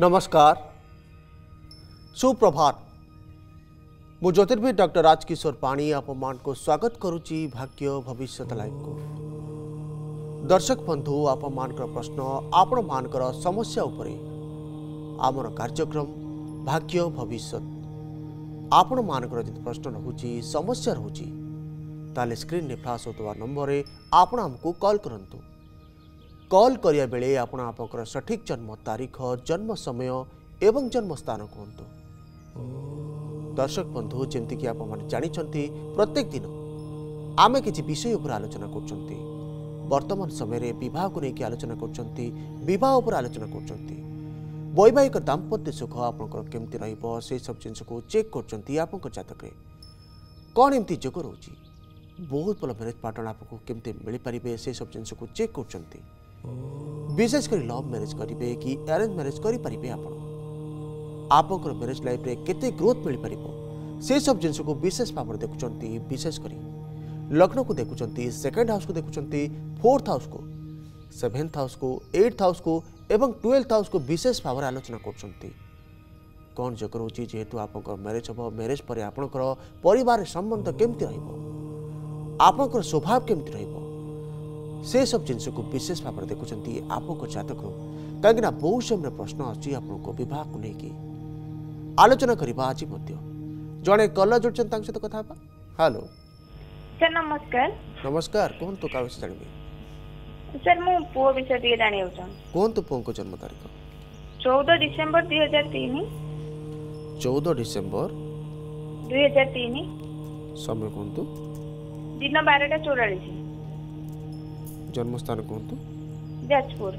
नमस्कार सुप्रभात मु ज्योतिर्विद डॉक्टर राजकिशोर पाणी आपण को स्वागत करुच्ची भाग्य भविष्य लाइव को दर्शक बंधु आपण प्रश्न आपण मानकर समस्या उपरे आमर कार्यक्रम भाग्य भविष्य आपण मानकर जदि प्रश्न रहुची समस्या रहुची ताले स्क्रीन ने फ्लाश होतवा नंबर रे आपण हमको कॉल करंतु कॉल करिया बेले आपण आपकर सठिक जन्म तारीख जन्म समय एवं जन्म स्थान कहतु दर्शक बंधु जमती कि आप जानी प्रत्येक दिन आम किसी विषय उपर आलोचना कर वर्तमान समय बह को लेकिन आलोचना कर आलोचना कर वैवाहिक दाम्पत्य सुख आपंकर केमती रही सब जिन को चेक कर जातक कौन एमती जोग रोचे बहुत भल मैरेज पार्टनर आपको केमती मिल पारे से सब जिन को चेक कर विशेषकर लव मैरेज करेंगे कि अरेंज मैरेज करेंगे आपंकर मैरेज लाइफ रे केते ग्रोथ मिल पार से सब जिन को विशेष भाव में देखुं विशेषकर लग्न को देखुं सेकेंड हाउस को देखुं फोर्थ हाउस को सेवेन्थ हाउस को एट्थ हाउस को एवं 12th हाउस को विशेष भाव में आलोचना कर कौन जोग रोचे जेहेतु आप मैरेज हम मैरेज पर आपंकर परिवार संबंध केमती आपंकर स्वभाव केमती रहिबो से सब जिन को विशेष भाव में देखुं आप जातक कहीं बहुत समय प्रश्न अच्छी आपको बह को लेकिन आलोचना करवा आज जड़े कलर जोड़े सहित कथा हेलो सर नमस्कार नमस्कार कहतु क्या विषय जानवे सर मो पुओ विषय टे जानियो कहतु पुओ को जन्म तारीख 14 डिसेंबर 2003 14 डिसेंबर 2003 समय कहतु दिन 12:44 जन्म स्थान कहतु जाजपुर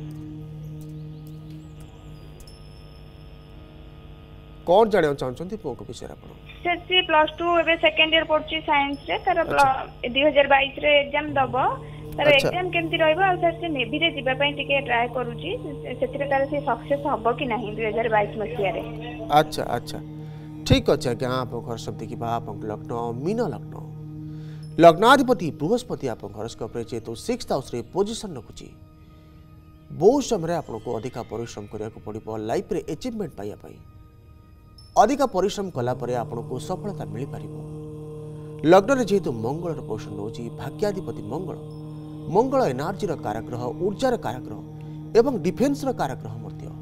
कौन जानिया चाहछंती पुओ को विषय आपण सर सी +2 एबे सेकंड ईयर पढ़ची साइंस रे तर 2022 रे एग्जाम दबो तर एग्जाम केमती रहबो आ सर से नेवी रे जिबा पई टिके ट्राई करूची सेतिरे तार से सक्सेस हबो कि नाही 2022 मसिया रे अच्छा अच्छा ठीक अछि आज्ञा आप घर शब्द की बा आप लग्न मीन लग्न लग्नाधिपति बृहस्पति आप हॉरोस्कोप रे जेतु 6th हाउस रे पोजीशन रखुची बहुत समय आपको अधिका परिश्रम करिया को पड़िबो लाइफ रे अचीवमेंट पाइया पई अधिका परिश्रम कला परे आपको सफलता मिल पार लग्न में जेहेतु मंगल पोषण होची भाग्याधिपति मंगल मंगल एनर्जी कारग्रह ऊर्जार कारग्रह एवं डिफेन्स कारग्रह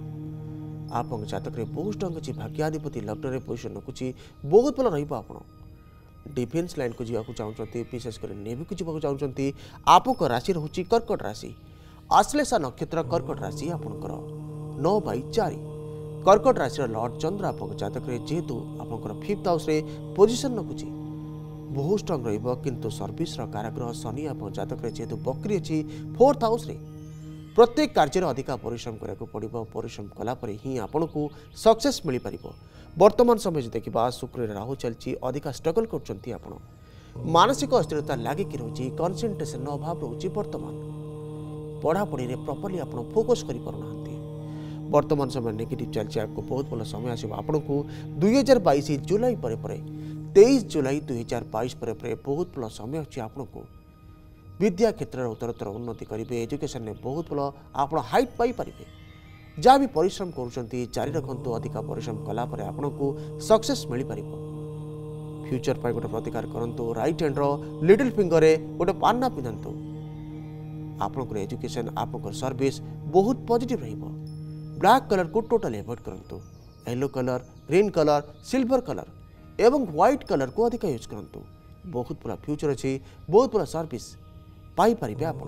आप जातक बहुत ढंग से भाग्याधिपति लग्न में पोजिशन रखुची बहुत भल रहा डिफेन्स लाइन को जावाक चाहते विशेषकर नेवी को जावाक चाहते आप राशि रोचे कर्कट राशि आश्लेषा नक्षत्र कर्कट राशि आपंकर 9/4 कर्कट राशि लॉर्ड चंद्र आप जातक जेहेतु आपंकर 5th हाउस रे पोजिशन रखुची बहुत स्ट्रंग रहिबो किंतु सर्विस काराग्रह शनि आप जातक जेहेतु बकरी अच्छी 4th हाउस रे प्रत्येक कार्य अधिका परिश्रम करा पड़ो परिश्रम कलापर ही आपन को सक्सेस मिल पार वर्तमान समय देखा शुक्र राहु चलती अधिका स्ट्रगल कर मानसिक अस्थिरता लगिक रोचे कनसेंट्रेशन अभाव रोचे वर्तमान पढ़ापढ़ी में प्रॉपर्ली आप फोकस कर वर्तमान समय नेगेटिव चलती आपको बहुत भल समय आसो आपन को 2022 जुलाई पर 23 जुलाई 2022 पर बहुत भल समय अच्छी आपन को विद्या क्षेत्र में उत्तरोत्तर उन्नति करेंगे एजुकेशन में बहुत भल आप हाइट पाइपर जहाँ भी परिश्रम कर जारी रखु अधिका परिश्रम कलापर आपन को सक्सेस मिल पार फ्यूचर पर गोटे प्रतिकार करूँ राइट हैंड लिटिल फिंगर में गोटे पान्ना पिंधतु आपंकर एजुकेशन आपंकर सर्विस बहुत पॉजिटिव रहिबो ब्लैक कलर को टोटल एवॉइड करूँ yellow colour green colour silver colour एवं व्हाइट कलर को अधिक यूज करूँ बहुत भल फ्यूचर अच्छी बहुत भल सर्विस पाइपर आप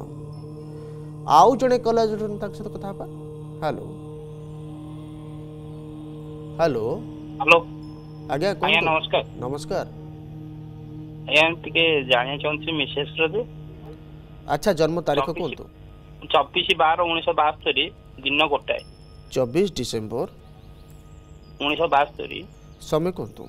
आउ जड़े कलर सहित कथा हेलो हेलो हेलो आज्ञा नमस्कार नमस्कार जानिया चाहूँ मिसेस अच्छा जन्म तारीख कहतु 24/12/1972 दिन गोटाए 24 डिसेम्बर 1972 समय कहतु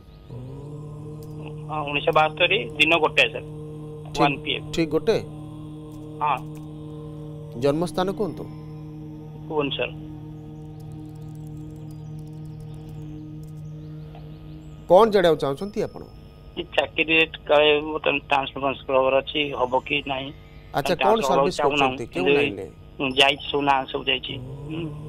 1972 दिन गोटाए सर 1 PM ठीक गोटे हाँ जन्म स्थान कहतु भुवनेश्वर कौन जड़ाऊ चाहते आप चाकरी ट्रांसफर अच्छी हम कि नहीं अच्छा कौन सर्विस करछंती केउ लाइन ले जाई सुना सब जाई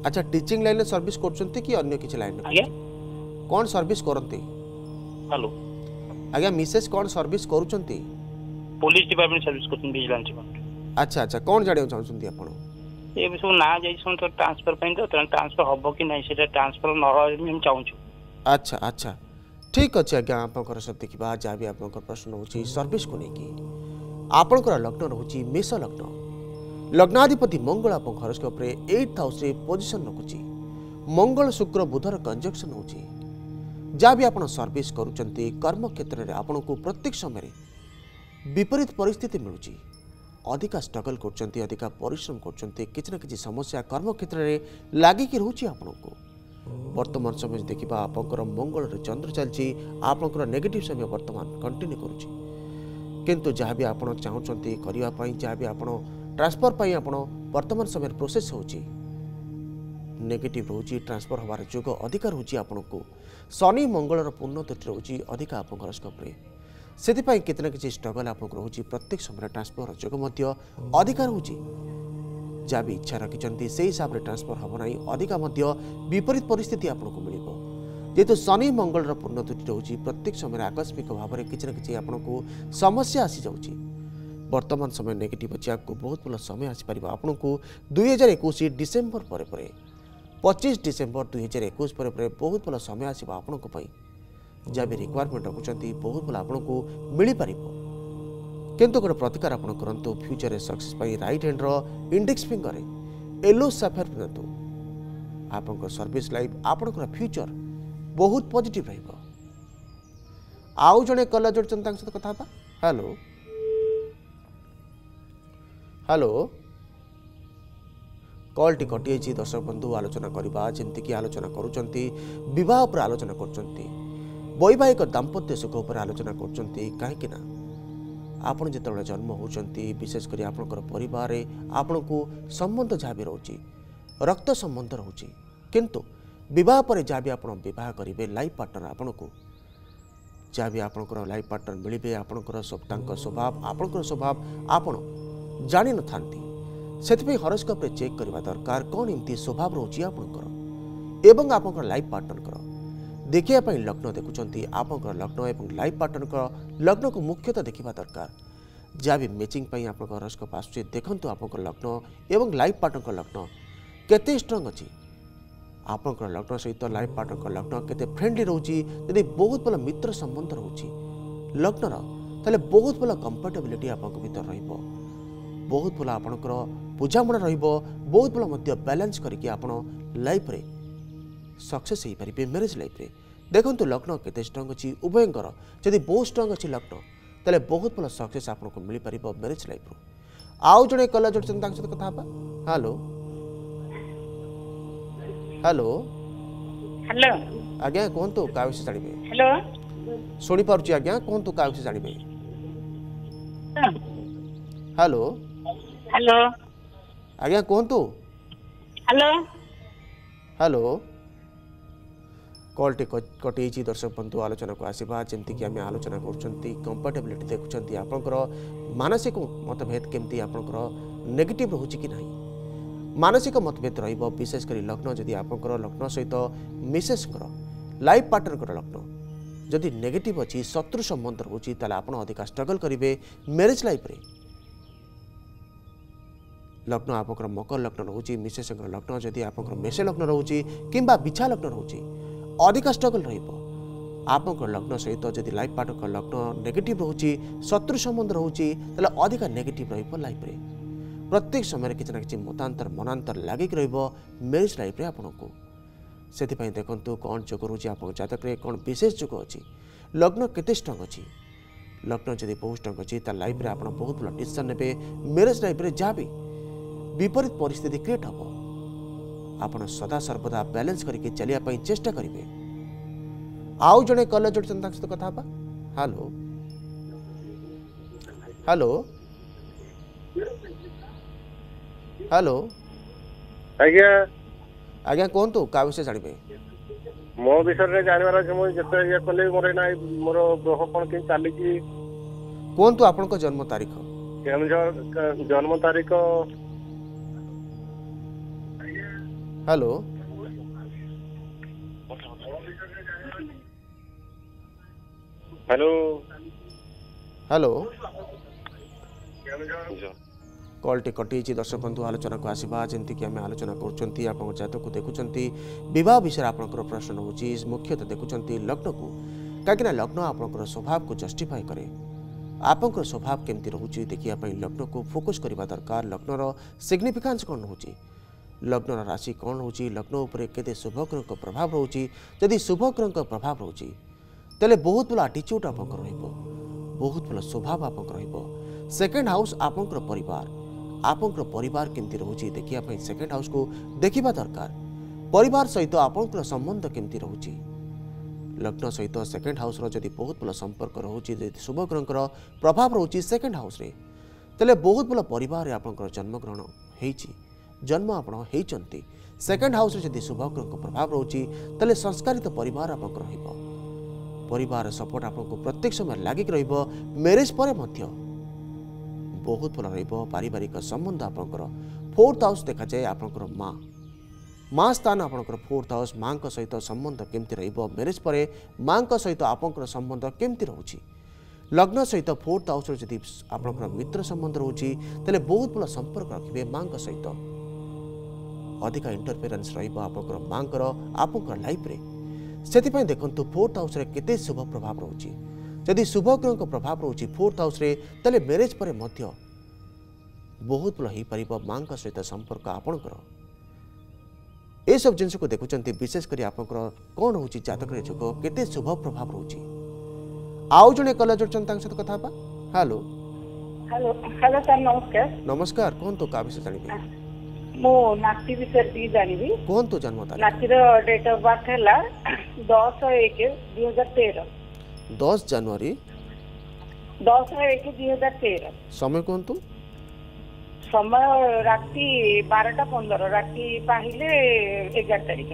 अच्छा टीचिंग लाइन सर्विस करछंती कि अन्य किछ लाइन आज्ञा कौन सर्विस करंती हेलो आज्ञा मिसेस कौन सर्विस करूछंती पुलिस डिपार्टमेंट सर्विस करछन विजिलेंस डिपार्टमेंट अच्छा अच्छा कौन जानियो चाहछंती आपण ये भी सब ना जाई सब तो ट्रांसफर पई तो ट्रांसफर हबो कि नहीं सेटा ट्रांसफर न हो हम चाहूछु अच्छा अच्छा ठीक अच्छे आज्ञा आपंकर सब देखा जहाँ भी आप प्रश्न हो सर्विस को लेकिन आपंकर लग्न रोचे मेष लग्न लग्नाधिपति मंगल आप हरोस्कोप रे 8th हाउस रे पोजिशन रखुची मंगल शुक्र बुधर कंजक्शन हो जहाँ भी आप सर्विस करुँच कर्म क्षेत्र में आपन को प्रत्येक समय विपरीत परिस्थिति मिलूँ अधिका स्ट्रगल कर अधिका परिश्रम कर किसी न किसी समस्या कर्म क्षेत्र में लगिक रोचे आपन को वर्तमान समय देखा आपंकर मंगल रे चंद्र चलती आपंकर नेगेटिव समय वर्तमान कंटिन्यू करुँच किंतु जहाँ भी आप चाहते करने जहाँ भी आप ट्रांसफर पर आप वर्तमान समय प्रोसेस हो नेगेटिव रोचे ट्रांसफर हमार जोग अधिक रोचे आपन को शनि मंगल पूर्ण त्रुटि रोचे अधिक आप हरोस्कोप से कितना किसी स्ट्रगल आप रोचे प्रत्येक समय ट्रांसफर जोग अधिक रोचे जहाँ भी इच्छा रखिंट से हिसाब से ट्रांसफर हम ना अधिका विपरीत परिस्थिति आपको मिल जेहेतु शनि मंगल पूर्ण त्रुटि रोचे प्रत्येक समय आकस्मिक भाव में किसी न किसी आपको समस्या आसी जाऊँगी वर्तमान समय नेगेटिव अच्छी आपको बहुत भल समय आसीपर आपन को 2021 डिसेम्बर पर 25 डिसेम्बर 2021 पर बहुत भल समय आसो आपण जहाँ भी रिक्वायरमेंट रखुच्च बहुत भल आपन को मिल पार किंतु गोटे प्रतिकार आप करूँ future success right hand index finger yellow sapphire पिंधु आप सर्विस लाइफ आपंकर फ्यूचर बहुत पॉजिटिव रहिबो आउ जने कला जोड़चन तांग सहित कथा हेलो हेलो कॉल टी कटि जाइए दर्शक बंधु आलोचना करवा जमीक आलोचना करुँच बह पर आलोचना कर वैवाहिक दाम्पत्य सुख उपर आलोचना कर आपण जिते जन्म होती विशेषकर आपंकर परिवार आपण को संबंध जहाँ भी रोचे रक्त संबंध रोचे किंतु विवाह पर जहाँ भी आप विवाह करेंगे लाइफ पार्टनर आपण को जहाँ भी आपंकर लाइफ पार्टनर मिले आपंकर स्वभाव आपंकर स्वभाव आपण जानी न था से हरोस्कोप चेक करने दरकार कौन एमती स्वभाव रोचे आपंकर एवं आपंकर लाइफ पार्टनर देखिए लग्न देखुं आपंकर लग्न एवं लाइफ पार्टनर लग्न को मुख्यतः देखा दरकार जहाँ भी मैचिंग आप हरोस्कोप आसुचे देखु आपंकर लग्न एवं लाइफ पार्टनर लग्न केते स्ट्रंग अच्छी आपंकर लग्न सहित लाइफ पार्टनर लग्न केते फ्रेंडली रोची यदि बहुत भल मित्र संबंध रोची लग्नर ताले बहुत भल कंफर्टेबिलिटी आपंक भीतर रहिबो बहुत भल आपंकर बुझामणा रहिबो बहुत भल बैलेंस करके आपण लाइफ रे सक्सेस हो पारे मैरिज लाइफ रे देखो लग्न केते स्ट्रंग अच्छी उभयंकर जदि बहुत स्ट्रंग अच्छी लग्न ताले बहुत भल सक्सेस आपको मिल पार मैरिज लाइफ रू आउ जड़े कला जोड़चन सहित कथा हेलो हेलो हेलो आज्ञा कहतु क्या विषय जानवे हेलो शुणी पार्टी आज्ञा कहतु क्या विषय जानवे हेलो हेलो आज्ञा कहतु हेलो हेलो कॉल टी कटि दर्शक बंधु आलोचना को आसवा जमीक आम आलोचना करटेबिलिटी देखुं आपंकर मानसिक मतभेद केमती आपंकर नेगेटिव रोचे कि ना मानसिक मतभेद विशेषकर लग्न जदि आपंकर लग्न सहित मिसेस लाइफ पार्टनर लग्न जदि नेगेटिव अच्छी शत्रु संबंध रोचे आप अधिक स्ट्रगल करेंगे मैरिज लाइफ रे लग्न आपंकर मकर लग्न रोचे मिसेस लग्न जदि आपंकर मेष लग्न रोचे किंबा बिछा लग्न रोचे अधिक स्ट्रगल आपंकर लग्न सहित जदि लाइफ पार्टनर लग्न नेगेटिव रोचे शत्रु संबंध रोचे अधिक नेगेटिव लाइफ रे प्रत्येक समय किसी न किसी मतांतर मनांतर लगिक मैरिज लाइफ रे आपको से देखु कौन जोग रोचे आप जातक कौन विशेष जोग अच्छी लग्न केते स्ट्रंग अच्छी लग्न जदि बहुत स्ट्रंग अच्छी लाइफ रे आप बहुत भल डिसीजन ने मैरिज लाइफ रे जहाँ भी विपरीत परिस्थिति क्रिएट हम आप सदा सर्वदा बैलेंस करके चलिया चेष्टा करेंगे आउ जड़े कल जोड़चन सहित कथा हेलो हेलो हेलो आज्ञा आज्ञा कहतु क्या विषय जानवे मो विषय जानवर अच्छे मुझे जिते ये कले मोर ना मोर ग्रह कौन के चली कहतु आपन जन्म तारीख जन्म तारीख हेलो हेलो हेलो कॉलटी कटी दर्शक बंधु आलोचना को आसवा जमीक आम आलोचना कर जातक देखुं बह विषय आप प्रश्न हो मुख्यतः देखुं लग्न को कहीं लग्न आपंकर स्वभाव को जस्टिफाई करे आपंकर स्वभाव केमती रोचे देखापी लग्न को फोकस करने दरकार लग्नर सिग्निफिकान्स कौन हो लग्नर राशि कौन हो लग्न उपर केते शुभग्रह प्रभाव रोचे जदि शुभग्रह प्रभाव रोचे तेल बहुत भल आटीच्यूड आपंकर बहुत भल स्वभाव आपंकर सेकेंड हाउस आपंकर परिवार केमती रोचे देखापी सेकेंड हाउस को देखा दरकार परिवार सहित आपंकर संबंध केमती रोचे लग्न सहित सेकेंड हाउस जदि बहुत भल संपर्क रोचे शुभग्रह प्रभाव रोचे सेकेंड हाउस रे तेल बहुत भल परिवार आपंकर जन्मग्रहण होती जन्म आपण सेकेंड हाउस जदि शुभग्रह प्रभाव रोचे तेल संस्कारित परिवार आपंकर परिवार सपोर्ट आपको प्रत्येक समय लगिक मैरिज पर बहुत भल पारिवारिक संबंध आपंकर फोर्थ हाउस देखा जाए आपंकर माँ स्थान आपंकर फोर्थ हाउस माँ सहित संबंध केमती मैरिज पर माँ सहित आपंकर संबंध केमती रोचे लग्न सहित फोर्थ हाउस जदि आपंकर मित्र संबंध रोचे तेल बहुत भल संपर्क रखिए माँ सहित अधिक इंटरफेरेन्स रहा माँकर आपंकर लाइफ रे से देखु फोर्थ हाउस रे केते शुभ प्रभाव रोचे जदि शुभग्रह प्रभाव रोचे फोर्थ हाउस रे तले मैरिज पर बहुत भल हो पार माँ सहित संपर्क आपणकर ये सब जिन को देखुं विशेषकर आपंकर कौन हो जातक जोग केते शुभ प्रभाव रोचे आउ जड़े कल जोड़न सहित कथा हेलो हेलो हेलो सर नमस्कार नमस्कार कहतु क्या विषय जान मो नाती विषय टी जानिबी कहतु जन्म तारीख नातीर डेट ऑफ बर्थ हैला 10/1/2013 10 जनवरी 10/1/2013 समय कहतु समय राति 12:15 राति पाहिले 11 तारिख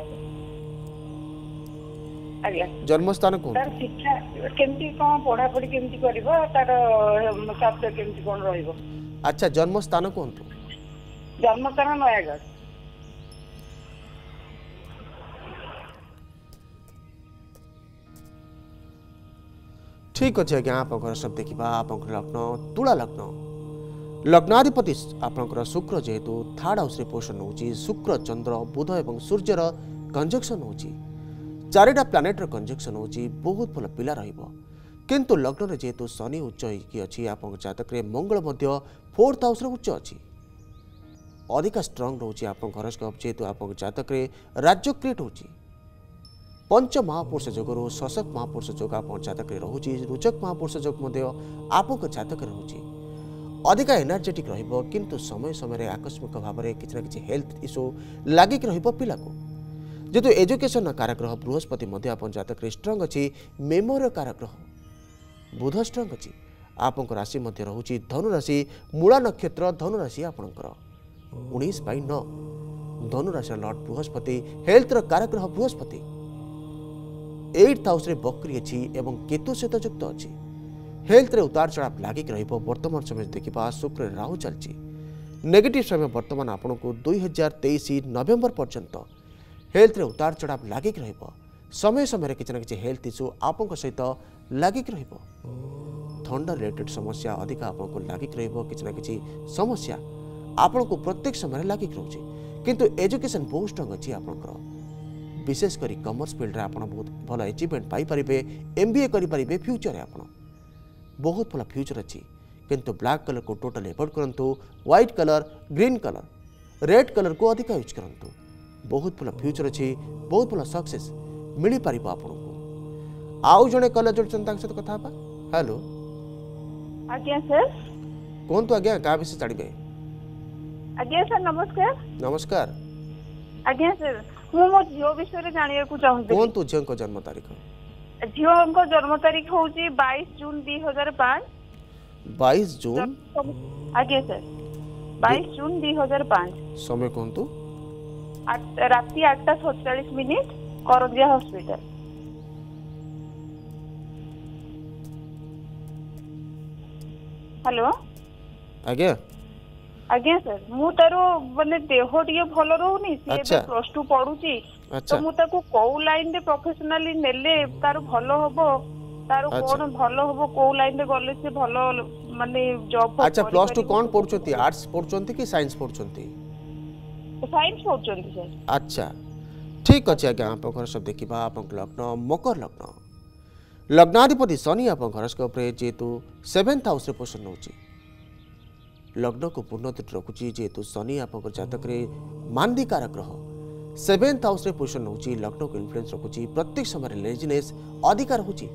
आज्ञा जन्म स्थान कौन तार शिक्षा केमती कोन पढ़ा पढ़ी केमती करबो तार स्वास्थ्य केमती कोन रहइबो अच्छा जन्म स्थान कहतु जन्म स्थान नयागढ़ ठीक अच्छे आज्ञा आप सब देखा आप लग्न तुला लग्न लग्नाधिपति आपंकर शुक्र जेहेतु थर्ड हाउस पोषण हो शुक्र चंद्र बुध और सूर्यर कंजक्शन हो चारिटा प्लानेटर कंजक्शन हो बहुत भल पिला किंतु लग्न जेहेतु शनि उच्च होगी आप जातक मंगल फोर्थ हाउस उच्च अच्छी अधिका स्ट्रंग रोचे आप हॉरोस्कोप जेहेतु आप जातक राज्य क्रिएट हो पंच महापुरुष जोगु सशक्त महापुरुष जोग आप जातक रोचे रुचक महापुरुष जोग आप जातक रोचे अधिका एनर्जेटिक किंतु समय समय आकस्मिक भाव में किसी ना कि हेल्थ इश्यू लगिक पिला को जेहेतु एजुकेशन कारग्रह बृहस्पति आप जातक स्ट्रंग अच्छी मेमोरी कारग्रह बुध स्ट्रंग अच्छी आप राशि रोचे धनुराशि मूला नक्षत्र धनुराशि आपणकर 19/9 धनुराशि लॉर्ड बृहस्पति हेल्थ कारग्रह बृहस्पति 8th हाउस बकरी अच्छी एवं केतु सहित युक्त अच्छी हेल्थ रे उतार चढ़ाव लगिक वर्तमान समय देखा शुक्र राहु चलती नेगेटिव समय वर्तमान आपन को 2023 नवेम्बर पर्यंत हेल्थ रे उतार चढ़ाव लगिक समय समय किसी ना कि हेल्थ इश्यू आप सहित लगिक थंडा रिलेटेड समस्या अधिक आपको लगिक किसी ना कि समस्या आपण को प्रत्येक समय लगिक रोचे किंतु एजुकेशन बहुत स्ट्रंग अच्छी आपंकर विशेषकर कमर्स फील्ड आप बहुत भल अचिवमेंट पाइपर MBA करें फ्यूचर आप बहुत भल फ्यूचर अच्छी किंतु ब्लैक कलर को टोटल एवॉइड करूँ white colour green colour red colour को अधिक यूज करूँ बहुत भल फ्यूचर अच्छी बहुत भल सक्सेस मिल पार आपको आउ जड़े कलर जोड़न सहित कथा हेलो आज्ञा सर कहतु आज्ञा क्या विषय जानिबे आज्ञा सर नमस्कार नमस्कार आज्ञा सर मु मो झियो विषय जानिया को चाहूँ कहतु झियो को जन्म तारीख झियो को जन्म तारीख होची 22 जून 2005 22 जून आज्ञा सर 22 जून 2005 समय कहतु राति 8:47 करंजिया हॉस्पिटल हेलो आज्ञा आज्ञा सर मु तार माने देह टिके भल रहउनी से अच्छा। +2 पढुची अच्छा। तो मु ताको को लाइन रे प्रोफेशनली नेले तार भल होबो तार अच्छा। कोन भल होबो को लाइन रे गले से भल माने जॉब अच्छा +2 कौन पढ़ुचंती आर्ट्स पढ़ुचंती कि साइंस पढ़ुचंती साइंस पढुचंती सर अच्छा ठीक अच्छे आज्ञा आप सब देखा आप लग्न मकर लग्न लग्नाधिपति शनि आप हरस्कोप जेहेतु 7th हाउस पोषण नौ लग्न को पूर्ण त्रुटि रखुची जेहेतु शनि आप जातक मांदिकार ग्रह 7th हाउस पोषण नौ लग्न को इन्फ्लुएंस रखुची प्रत्येक समय लेजिनेस अधिक रखुची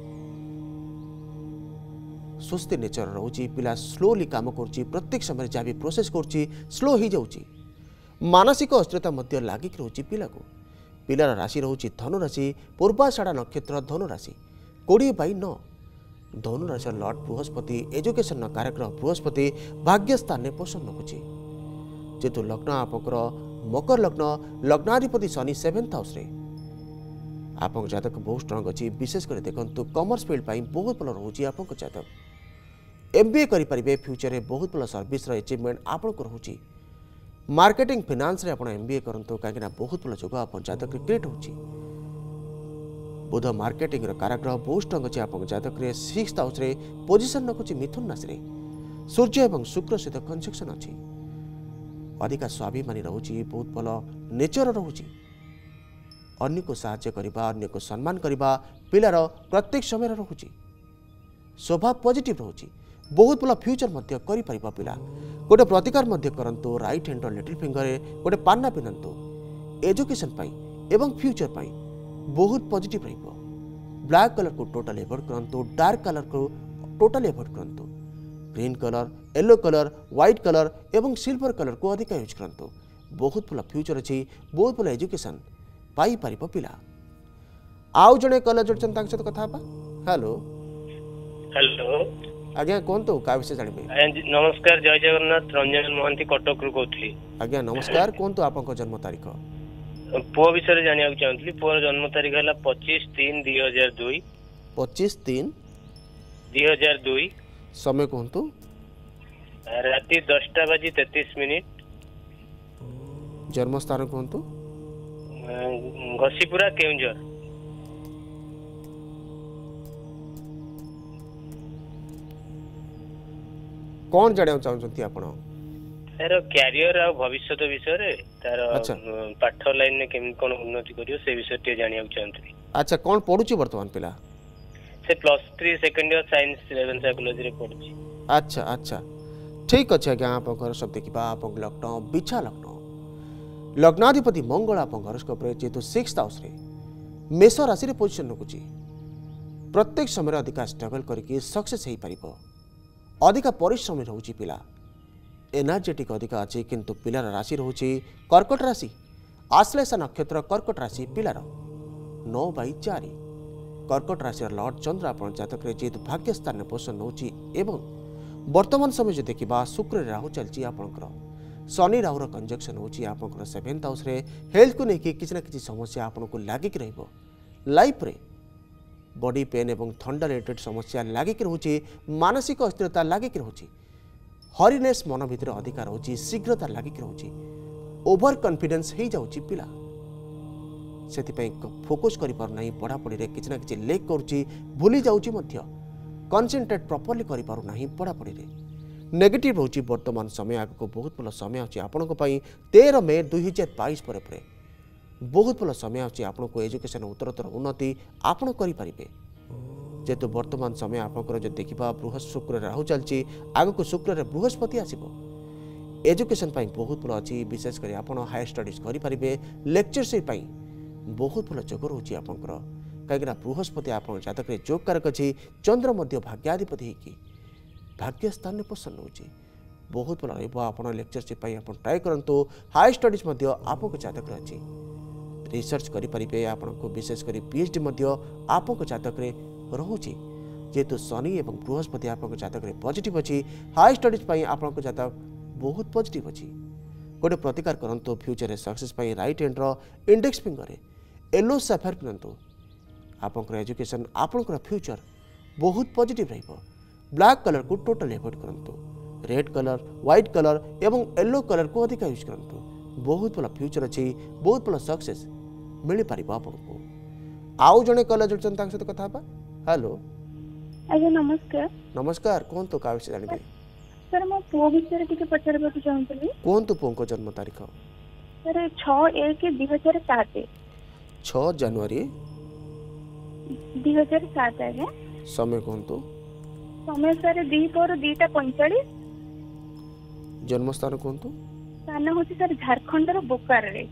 सुस्ती नेचर रोची पिला स्लोली काम करुच्ची प्रत्येक समय जहाँ भी प्रोसेस करुच्ची स्लो हो जाऊँगी मानसिक अस्थिरता मध्य लागिक रोची पिला को पिलार राशि रोची धनुराशि पूर्वाषाढ़ा नक्षत्र धनुराशि 20/9 धनुराशि लॉर्ड बृहस्पति एजुकेशन कारग्रह बृहस्पति भाग्यस्थान में पोषण रखुची जेतु लग्न आपंकर मकर लग्न लग्नाधिपति शनि 7th हाउस आप जातक बहुत स्ट्रंग अच्छी विशेषकर देखो कॉमर्स फील्ड बहुत भल रोचे आप जातक MBA करें फ्यूचर में बहुत भल सर्विस अचिवमेंट आपन को रोचे मार्केटिंग फाइनेंस रे आप MBA करंतु कहीं बहुत भल जोग आप जातक क्रिएट होची बुध मार्केटिंग कारग्रह बहुत स्ट्रंग अच्छे आप जातक 6th हाउस पोजिशन रखुची मिथुन राशि सूर्य और शुक्र सहित कंजक्शन अच्छी अधिका स्वाभिमानी रोची बहुत भल नेचर रोची अन्य को साहाय्य करबा अन्य को सम्मान करबा पिलार प्रत्येक समय रोची स्वभाव पॉजिटिव रोची बहुत भल फ्यूचर मध्य करि परिबा पिला गोटे प्रतिकार मध्य करंतु राइट हैंड और लिटिल फिंगर गोटे पान्ना पिनंतु एजुकेशन पाई एवं फ्यूचर पाई बहुत पॉजिटिव रहिबो ब्लैक कलर को टोटल अवॉइड करंतु डार्क कलर को टोटल अवॉइड करंतु green colour yellow colour white colour एवं सिल्वर कलर को अधिक यूज करंतु बहुत भल फ्यूचर अच्छी बहुत भल एजुकेशन पाई परिबो पिला आउ जणे कलर जोडछन तांक सहित कथा हेलो हेलो आज्ञा कोनतो का विषय जानिबे नमस्कार जय जगन्नाथ रंजन मोहंती कटक रु कहथि आज्ञा नमस्कार कोनतो आपन जन्म तारीख पुओ विषय जानिया चाहतली पुओर जन्म तारीख है 25/3/2002 25/3/2002 समय कोनतो राति 10:33 जन्म स्थान कोनतो घसीपुरा केउंझर कौन जानिया चाहछंती आपण तार कैरियर आ भविष्य विषय रे तार अच्छा। पाठ लाइन ने केम कोन उन्नति करियो से विषय टे जानिया चाहतली अच्छा कौन पढुची वर्तमान पिला से +3 सेकंड ईयर साइंस 11 साइकोलॉजी रे पढुची अच्छा अच्छा ठीक अच्छे आज्ञा आप सब देखा आप लग्न बिछा लग्न लग्नाधिपति मंगल आप हरस्कोप जेहेतु 6th हाउस मेष राशि पोजिशन रखुची प्रत्येक समय अधिका स्ट्रगल करके सक्सेस हो पार अधिका परिश्रमी रोची पिला एनर्जेटिक अधिका अच्छी किंतु पिलार राशि रोची कर्कट राशि आश्लेषा नक्षत्र कर्कट राशि पिलार 9/4 कर्कट राशि लॉर्ड चंद्र आप जातक जेहेतु भाग्य स्थान में पोषण नौची एवं वर्तमान समय जो देखा शुक्र राहु चलती आपंकर शनि राहुर कंजक्शन होची आपंकर 7th हाउस हेल्थ को लेकिन किसी ना किसी समस्या आपन को लागिक रहिबो लाइफ रे बॉडी पेन एवं थंडा रिलेटेड समस्या लागिक रोचे मानसिक अस्थिरता लागिक रोचे हरिनेस मन भितर अधिकार रोचे शीघ्रता लागिक रोचे ओवर कॉन्फिडेंस हो जाउची पिला सेति फोकस करि पार नाही पढ़ापढ़ी रे किछि ना किछि लेक करूची भूली जाउची मध्य कंसंट्रेट प्रॉपर्ली करि पारु नाही पढ़ापढ़ी रे नेगेटिव रोची वर्तमान समय आगको बहुत भल समय अछि आपन को पई 13 मई 2022 पर बहुत भल समय अच्छी आपन को एजुकेशन उत्तरोत्तर उन्नति आपन करि परिबे जेतु वर्तमान समय आपनकर जो देखिबा बृहस्पति शुक्र राहु चलची आगको शुक्र रे बृहस्पति आसीबो एजुकेशन पाई बहुत भल अच्छी विशेष कर आपन हायर स्टडीज करि परिबे लेक्चरशिप पाई बहुत भल जोग रोची आपनकर कहीं बृहस्पति आपन जातक रे जोग कारक अछि चंद्र मध्य भाग्याधिपति हेकी भाग्य स्थान में पोषण होची बहुत भल रहइबो आपन लेक्चरशिप पाई आपन ट्राई करंतु हायर स्टडीज मध्य आपन जातक रे अछि रिसर्च करें आपको विशेष कर PhD आपको जातक रोचे जेहेतु शनि और बृहस्पति आपको जातक पॉजिटिव अच्छी हाई स्टडीज आपको जातक बहुत पॉजिटिव अच्छी गोटे प्रतिकार करंतु future success right hand index finger yellow sapphire पिनंतु आपंकर एजुकेशन आपंकर फ्यूचर बहुत पॉजिटिव रहिबो ब्लैक कलर को टोटल अवॉइड करंतु रेड कलर व्हाइट कलर एवं येलो कलर को अधिक यूज करंतु बहुत भल फ्यूचर अच्छी बहुत भल सक्सेस मिल पार आपको आउ जड़े कलर जोड़न सहित कथा हेलो आज्ञा नमस्कार नमस्कार कौन तो का विषय जानबे सर मो पुओ विषय टिके पचारबाक चाहूतली कौन तो पुओ को जन्म तारीख सर 6/1/2007 6 जनवरी 2007 आज्ञा समय कौन तो समय सर 2:45 जन्म स्थान कौन तो स्थान हूँ सर झारखंड बोकारो रे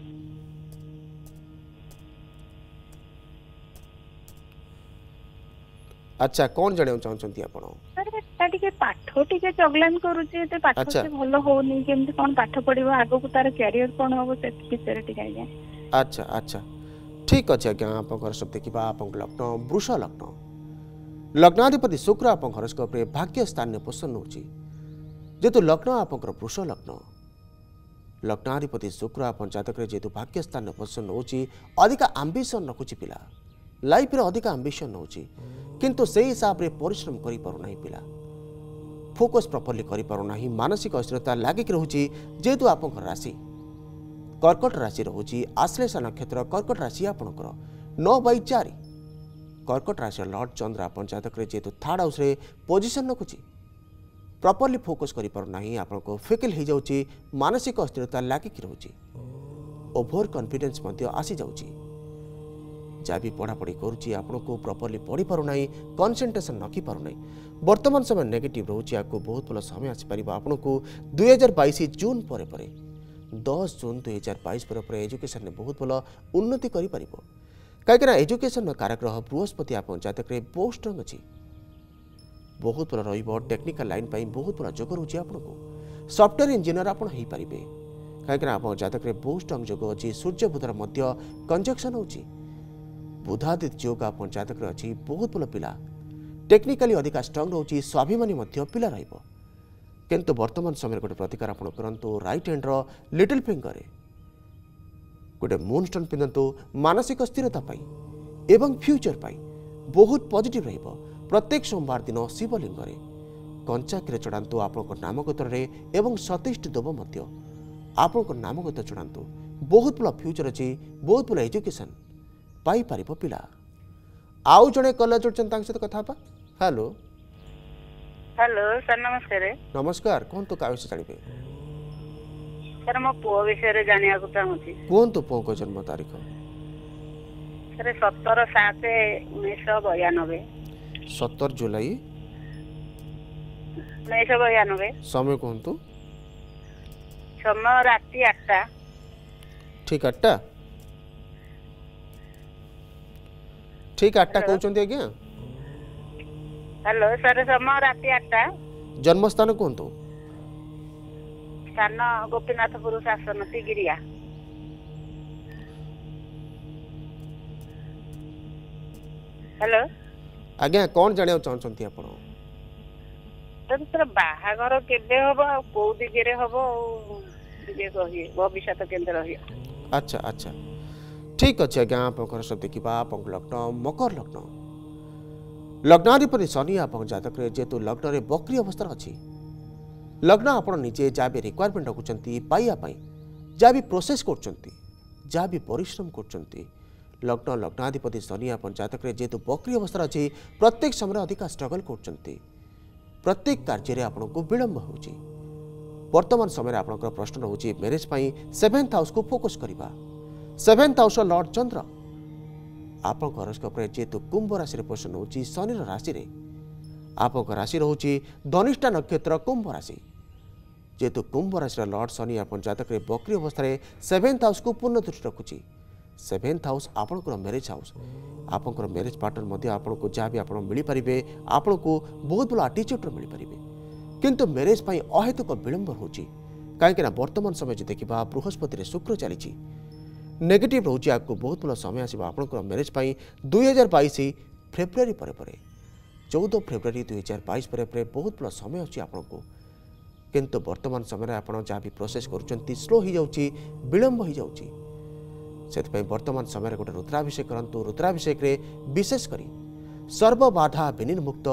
अच्छा कौन जाने चाहते आप सर टिके पाठ टिके चगलान करूचे ते पाठ अच्छा। से भलो होनी केमती कोन पाठ पढिबो आगो को तार कैरियर कोन होबो से विषय टिके आज्ञा अच्छा अच्छा ठीक अच्छे आज्ञा आप सब देखा आप लग्न वृष लग्न लग्नाधिपति शुक्र आप हरोस्कोप रे भाग्य स्थान में पोषण होची जेतु लग्न आप वृष लग्न लग्नाधिपति शुक्र आप जातक जेतु भाग्य स्थान में पोषण होची अधिक आंबिशन रखुची पिला लाइफ रे अधिक आंबिशन होची किंतु से हिसाब रे परिश्रम करि पारु नाही पिला फोकस प्रॉपर्ली करि पारु नाही मानसिक अस्थिरता लागिक रहूची जेतु आपन राशि कर्कट राशि रहूची आश्लेषा नक्षत्र कर्कट राशि आपनकर 9/4 कर्कट राशि लॉर्ड चंद्र आपन जातक रे जेतु थर्ड हाउस रे पोजीशन रखुची प्रॉपर्ली फोकस करि पारु नाही आपन को फिकल हो जाउची मानसिक अस्थिरता लागिक रहूची ओवर कॉन्फिडेंस मध्य आसी जाउची जहाँ भी पढ़ापढ़ी करुच्ची आपन को प्रॉपर्ली पढ़ी पारु नाही कंसंट्रेशन रखी पारु नाही वर्तमान समय नेगेटिव रोची आपको बहुत भल समय आसीपर आपन को 2022 जून पर 10 जून 2022 पर एजुकेशन में बहुत भल उन्नति करि परिबो कहीं एजुकेशन कारग्रह बृहस्पति आप जातक बहुत स्ट्रंग अच्छी बहुत भल रहिबो टेक्निकल लाइन पाई बहुत भल जोग रोची आपन को सॉफ्टवेयर इंजीनियर आपन हेई परिबे कहीं आप जातक बहुत स्ट्रंग जोग अच्छी सूर्य बुधर मध्य कंजक्शन होची बुधादित्य योग आप जातक अच्छी बहुत भल पिला टेक्निकाली अधिक स्ट्रंग रोची स्वाभिमानी मध्य पिला रहिबो किंतु वर्तमान समय गोटे प्रतिकार आप करंतु राइट हैंड रो लिटिल फिंगर गोटे मूनस्टोन पिंधतु मानसिक स्थिरता पाई एवं फ्यूचर पाई बहुत पॉजिटिव रहिबो प्रत्येक सोमवार दिन शिवलिंग कंचा क्षीर चढ़ातु आपण नामगोत्र एवं सतीष्ट दुब आपण नामगोत्र चढ़ातु बहुत भल फ्यूचर अच्छी बहुत भल एजुकेशन पाई पारिबो पिला आउ जड़े कलर जोड़चन सहित कथा हेलो हेलो सर नमस्कार नमस्कार कौन तो का विषय जानबे सर मो पुओ विषय जानिया को चाहूची कौन तो पुओ को जन्म तारीख सर 17/7/1992 17 जुलाई 1992 समय कौन तो समय राति 8टा ठीक 8टा ठीक 8टा कहउचंती आज्ञा हेलो सर समय राति 8टा जन्म स्थान कौन तो स्थान गोपीनाथपुर शासन तिगिरिया हेलो आज्ञा कौन जानिया चाहछंती आपण सर बाहाघर केबे हबो को दिगरे हबो दिगे कहिए भविष्य केंद्र रहियो अच्छा अच्छा ठीक अच्छे आज्ञा आप सब देखा आप लग्न मकर लग्न लग्नाधिपति शनि आप जातक जेहेतु लग्न में बक्री अवस्था अच्छी लग्न आप निजे जहाँ भी रिक्वायरमेंट रखुंट पाइबापी जहाँ भी प्रोसेस कर भी परिश्रम कर लग्न लग्नाधिपति शनि आप जातक जेहेतु बक्री अवस्था अच्छी प्रत्येक समय अधिक स्ट्रगल कर प्रत्येक कार्य आपन को विलंब होची वर्तमान समय आपन प्रश्न रोचे मैरेज 7th हाउस को फोकस करवा 7th हाउस लॉर्ड चंद्र आप हरोस्कोप जेहेतु कुंभ राशि पोषण होची शनि राशि रे आप राशि रोचे धनिष्ठा नक्षत्र कुंभ राशि जेहेतु कुंभ राशि लॉर्ड शनि आप जातक बक्री अवस्था 7th हाउस को पूर्ण दृष्टि रखुची 7th हाउस आपनकर मैरेज हाउस आपनकर मैरेज पार्टनर मध्य आपको जहाँ भी आप मिल पारे आपको बहुत भल आटीट्यूड मिल पारे किंतु मैरेज पाई अहेतुक विलंब होची कहीं वर्तमान समय जो देखा बृहस्पति शुक्र चली नेगेटिव रोचे आपको बहुत भल समय आसो आपनकर मैरेज पाई 2022 फेब्रुआरी पर 14 फेब्रुआरी 2022 पर बहुत भल समय अच्छी आपको किंतु वर्तमान समय आप जहाँ भी प्रोसेस कर स्लो हो जाऊँगी विलंब हो जाऊँगी से वर्तमान समय गोटे रुद्राभिषेक करूँ रुद्राभिषेक विशेषकर सर्वबाधा विनिर्मुक्त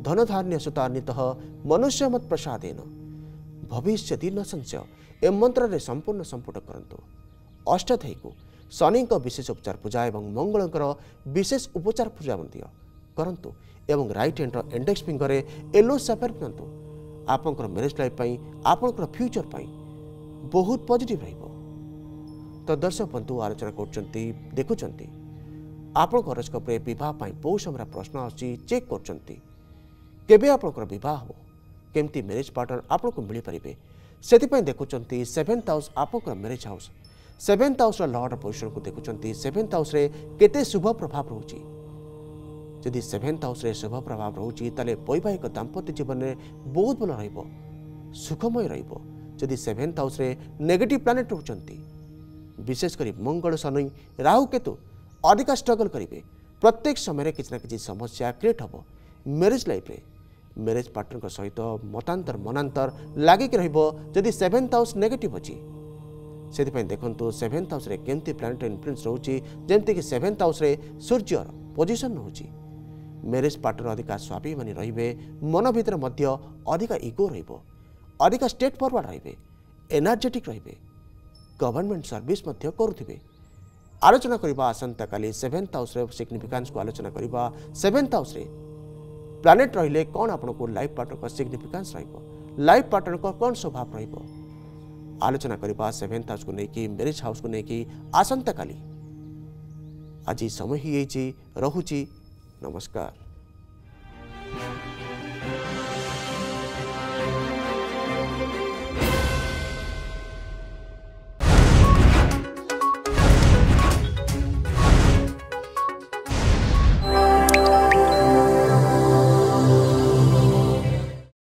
धनधान्य सुतान्वित मनुष्य मत प्रसादेन भविष्यति न संशय ए मंत्र रे संपूर्ण संपुट करंतु अष्टाध्यायी को शनि विशेष उपचार पूजा एवं मंगलकर विशेष उपचार पूजा करंतु एवं राइट हैंड इंडेक्स फिंगर रे येलो सफेयर पिंतु आपनकर मैरिज लाइफ पई आपनकर फ्यूचर पई बहुत पॉजिटिव रहिबो। तो दर्शक बंधु आलोचना करचंती देखुचंती आपन हॉरोस्कोप रे विवाह पई बहुत समय प्रश्न आसी चेक करचंती केबे आपनकर विवाह हो केमती मैरिज पार्टनर आपनको मिल पारिबे सेति पई देखुचंती 7th हाउस आपनकर मैरिज हाउस 7th हाउस रो लॉर्ड पोजीशन को देखुचंती 7th हाउस रे केते शुभ प्रभाव रहउची जदि 7th हाउस रे शुभ प्रभाव रहउची ताले वैवाहिक दाम्पत्य जीवन रे बहुत भल रहइबो सुखमय रहइबो। जदि 7th हाउस रे नेगेटिव प्लैनेट रहउचंती विशेष करी मंगल शनि राहु केतु अधिक स्ट्रगल करेंगे प्रत्येक समय किसी ना किसी समस्या क्रिएट हम मैरिज लाइफ रे मैरिज पार्टनर सहित मतांतर मनांतर लगिक रही 7th हाउस नेगेटिव अच्छी से देखो 7th हाउस रे केमती प्लैनेट इन्फ्लुएंस रोचे जमती कि 7th हाउस रे सूर्यर पोजिशन रोचे मैरिज पार्टनर अधिक स्वाभिमानी रे मन भीतर अधिक इगो अधिक स्टेट फॉरवर्ड रे एनर्जेटिक रे गवर्नमेंट सर्विस करुथिबे। आलोचना करबा आसंता काली 7th हाउस रे सिग्निफिकेंस को आलोचना करबा 7th हाउस रे प्लैनेट रहिले कोन आपनको लाइफ पार्टनर का सिग्निफिकेंस रहइबो लाइफ पार्टनर को कोन स्वभाव रहइबो आलोचना करबा 7th हाउस को नेकी मैरिज हाउस को नेकी आसंता काली आज समय ही रहुची नमस्कार।